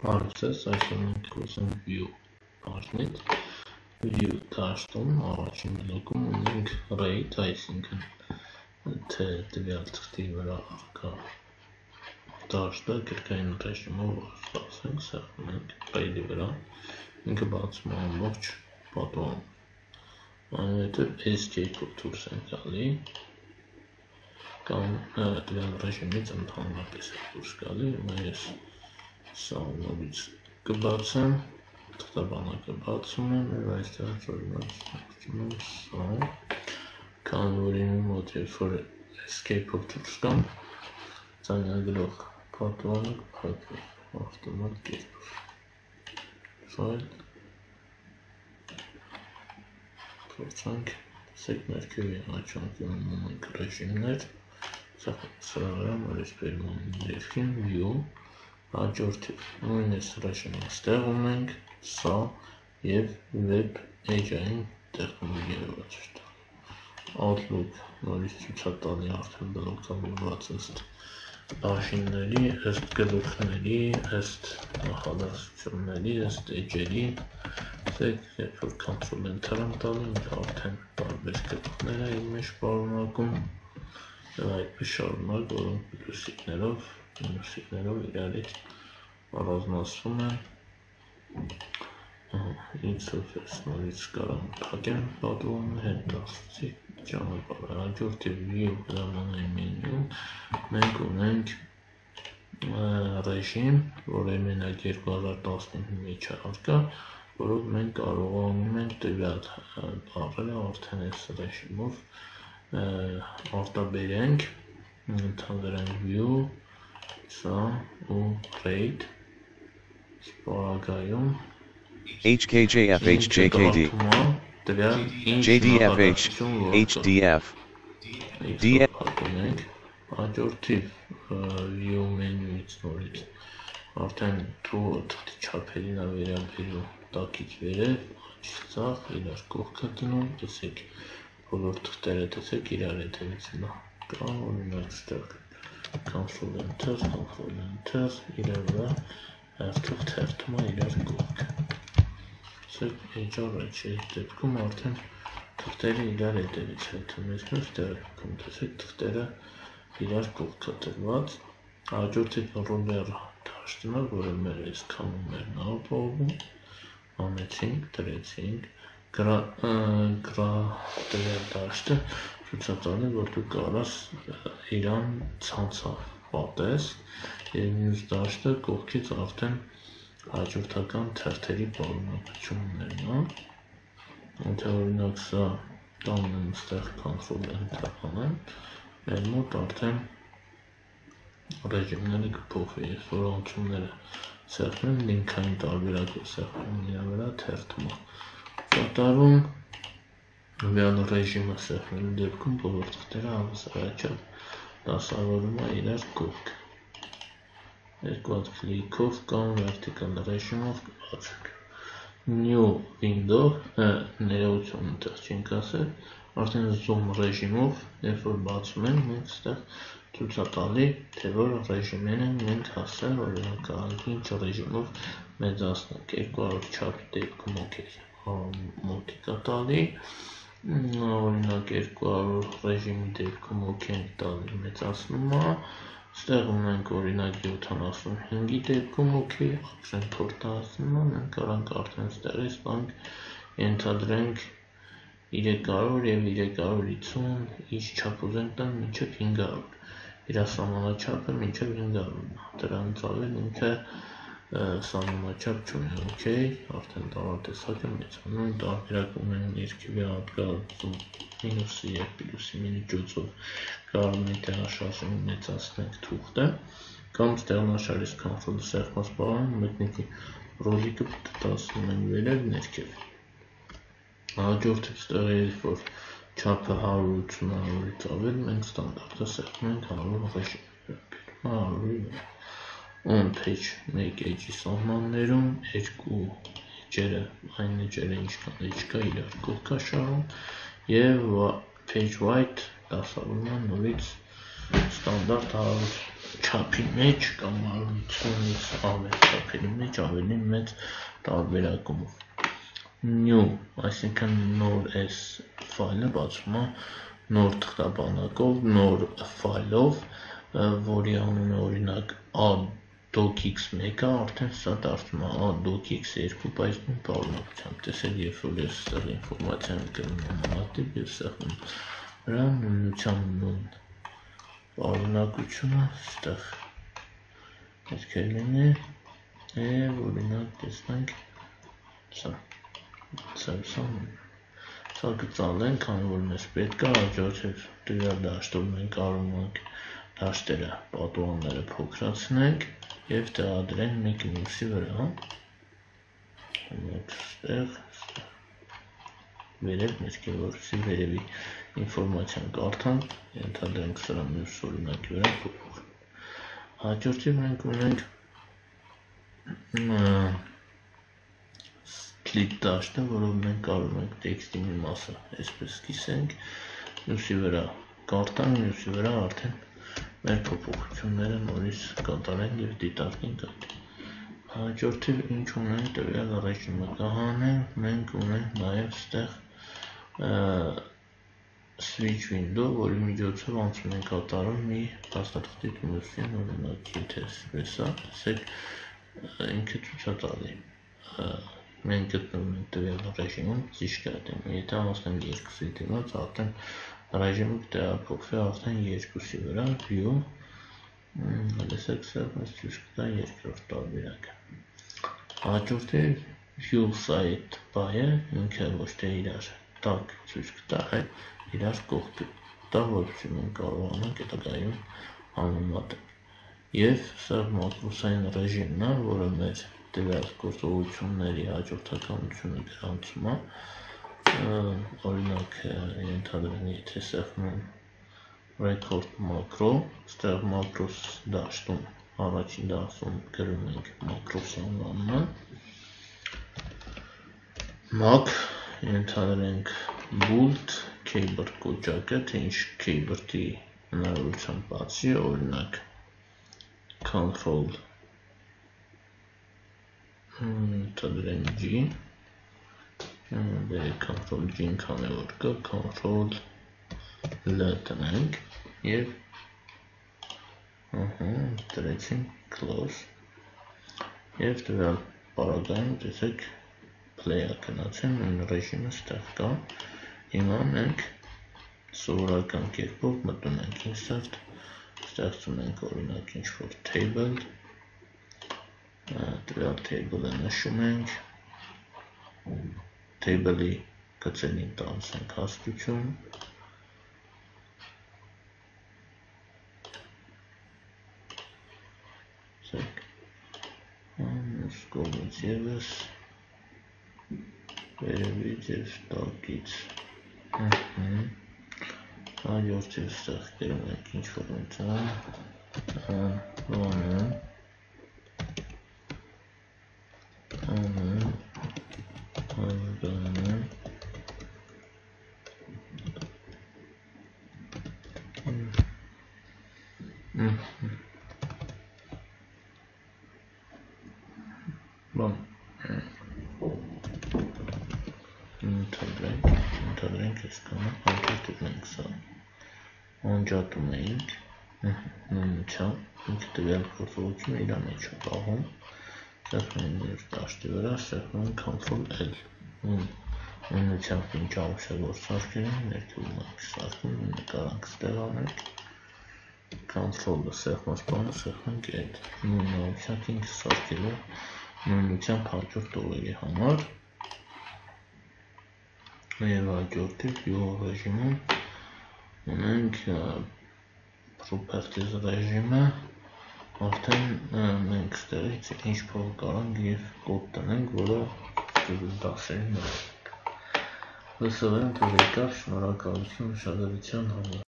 Բարցես, այսօր մենք խոսենք view բաժնից, view դաշտում առաջին բլոկում ունենք rate, այսինքն թե տվյալ թղթի վրա կա դաշտը գրքային ռեժիմով ասենք, սեղմում ենք rate-ի վրա, ինքը բացում է ամբողջ պատուհանը, այնուհետև escape-ով դուրս ենք գալի, կամ տվյալ ռեժիմից ընդհանրապես դուրս գալի, ես սա նորից կբացեմ, թղթաբանակը բացում եմ և այստեղ օրինակ սա, քանի որ իմ մոտ երբ որ escape-ով դուրս կամ ձայնագրող պատուհանը կփակվի ավտոմատ կերպով, file, փորձենք, տեսեք ներքևի աչանքում ունենք ռեժիմներ, սրա վրա նորից բերում ենք ներքին view, հաջորդի նույն այս ռեժիմը ստեղ ունենք, սա և web edge-ային տեխնոլոգիայով է Outlook նորից ցուցատալի արդեն բլոկավորված ըստ բաժինների, ըստ գլուխների, ըստ նախադասությունների, ըստ edge-երի, երբ որ Ctrl Enter եմ տալի, արդեն տարբեր գլուխներ է իր մեջ պարունակում և այդպես շարունակ, որոնք պլյուսիկներով իրարից առանձնացվում են, ինձով ես նորից կարամ փակեմ պատուհանը, հետ դասեցի ճանապարհը, հաջորդի view հրամանային մենյում մենք ունենք ռեժիմ, որը մենակ 2015 մեջ առկա, որով մենք կարողանում ենք տվյալ բառերը արդեն այս ռեժիմով արտաբերենք, ընդհանրենք view, սա ու rate, սպորագայում HKJF HJKD JDFH HDF DF հաջորդի view մենյուից նորից արդեն թղթի չափերին է վերաբերում տակից վերև, աջ ձախ, իրար կողքը դնում, տեսեք բոլոր թղթերը տեսեք իրար հետևից կա, օրինակ ստեղ Ctrl Enter, իրար վրա հերթով թերթում է իրար կողքը տեսեք էջարը դեպքում արդեն թղթերը իրար հետևից հետում ես տեղում տեսեք թղթերը իրար կողքը տրված հաջորդի ռոլեր դաշտն է, որը մեր այսքան ուններն ապահովում անեցինք, դրեցինք տվյալ դաշտը ցուցածանը, որ դու կարաս իրան ցանցապատես և մյուս դաշտը կողքից արդեն հաջորդական թերթերի պարունակություններն է, եթե օրինակ սա տանեմ ստեղ Ctrl Enter անեմ, մեր մոտ արդեն ռեժիմները կփոխվի, ես որ անցումները սեղմեմ, լինքային տարբերակով սեղմեմ նրա վրա թերթում է կատարում, տվյալ ռեժիմը սեղմելու դեպքում բոլոր թղթերը հավասարաչափ դասավորում է իրար կողքը, երկու հատ կլիկով կամ vertical ռեժիմով կբացենք, new window, ներողություն ընդեղ չենք ասել, արդեն zoom ռեժիմով, երբ որ բացում ենք, մենք ստեղ ցուցատալի, թե որ ռեժիմներ են մենք հասել, օրինակ ինչ ռեժիմով մեծացնենք, 200 չափի դեպքում մոտիկ է տալի, օրինակ 200 ռեժիմի դեպքում ենք տալի մեծացնում է, ստեղ ունենք օրինակ 75-ի դեպքում ապրեն փորտացնում է, մենք կարանք արդեն ստեղից տանք ենթադրենք 300 և 350 ինչ չափ ուզենք տան մինչև 500, իր սահմանաչափը մինչև 500, դրանից ավել ինքը սահմանաչափ չունի, արդեն տարատեսակը մեծանում, տարբերակ ունեն ներքևի հատկացում մինուսի և պլյուսի միջոցով կարողանում ենք տեղաշարժում մեծացնենք թուղթը, կամ տեղաշարժից Ctrl սեղմած բառան մտնիկի ռոլիկը տասնում ենք վերև ներքև, հաջորդից տեղերից որ չափը 180-ից ավել, մենք ստանդարտը սեղմում ենք 100 ռեժիմը, on page 1 էջի սահմաններում, 2 էջերը, այն էջերը ինչքան էջ կա իրար կողքա շարում և page white դասավորում է նորից ստանդարտ 100 չափի մեջ կամ արունությունից ավել չափերի մեջ ավելի մեծ տարբերակումով։ New, այսինքն նոր այս ֆայլը բացում է նոր թղթապանակով, նոր ֆայլով, որի անունը օրինակ docx1-ը, արդեն սա դարձնում է docx2, բայց նույն պարունակությամբ։ Տեսեք, երբ որ ես ստեղ ինֆորմացիան կրում եմ ակտիվ եւ ստեղում վրա նույնությամբ նույն պարունակությունը ստեղ պետք է լինի, եւ օրինակ տեսնենք սա կծալենք, քանի որ մեզ պետք է հաջորդել տվյալ դաշտով մենք կարող ենք դաշտերը, պատուհանները փոքրացնենք եւ տեղադրենք մեկը մյուսի վրա, ստեղ վերև պետք է որպեսզի վերևի ինֆորմացիան կարդանք, ենթադրենք սրա մյուս օրինակի վրա փոփոխ։ Հաջորդի մենք ունենք split դաշտը, որով մենք կարող ենք տեքստի մի մասը այսպես կիսենք, մյուսի վրա կարդանք, մյուսի վրա արդեն մեր փոփոխությունները նորից կատարենք եւ դիտարկենք այդ։ Հաջորդի ինչ ունենք տվյալ ռեժիմը կհանենք, մենք ունենք նաեւ ստեղ switch window, որի միջոցով անցում ենք կատարում մի փաստաթղթից մյուսին, օրինակ եթե այսպես է, տեսեք ինքը ցույց է տալի։ Մենք գտնվում ենք տվյալ ռեժիմում, ճիշտ կատեմ, եթե անցնենք երկուսի դիմաց, արդեն ռեժիմը կտեղափոխվի արդեն երկուսի վրա, view, տեսեք սա մեզ ցույց կտա երկրորդ տարբերակը։ Հաջորդի view site բայը, ինքը ոչ թե իրար տակ ցույց կտա, այլ իրար կողքի տա, որպեսզի մենք կարողանանք հետագայում համեմատել։ Եվ սա մակրոսային ռեժիմն է, որը մեր տվյալ գործողությունների հաջորդականությունը գրանցում է, օրինակ ենթադրենք, եթե սեղմում record macro, ստեղ macros դաշտում առաջին դասում գրում ենք macros անվանումը, mac ենթադրենք bolt keyboard կոճակը, թե ինչ keyboard-ի հնարավորությամբ բացի, օրինակ control ենթադրենք G, control G-ն քանի որ կա, control L տնենք եւ դրեցինք close եւ տվյալ պարագայում տեսեք play-ը գնացել, նույն ռեժիմը ստեղ կա։ Հիմա մենք սովորական կերպով մտնում ենք insert, ստեղծում ենք օրինակ ինչ-որ table, տվյալ table-ը նշում ենք, table-ի գծերին տալիս ենք հաստություն, մյուս կողմից ևս վերևից և տակից, հաջորդի ստեղ գրում ենք ինչ-որ ընթադրենք ես կանա, հաջորդիվ մենք սա անջատում էինք, նույնությամբ ինքը տվյալ գործողությունը իր մեջ է պահում, սեղմում մեր դաշտի վրա, սեղմում control L, նույնությամբ ինչ ավශ්‍යագործ սարքեր են, ներքևում ենք սարքում, նկարանք ստեղ անենք, control-ը սեղմած բանը սեղմենք այդ, նույնությամբ ինքը սարքելու նույնությամբ հաջորդ օրերի համար և հաջորդի view ռեժիմում ունենք properties ռեժիմը, արդեն մենք ստեղից ինչ փող կարանք և կոդ տնենք, որը դասերին ենք։ Հուսով եմ, թե եկավ, շնորհակալություն ուշադրության համար։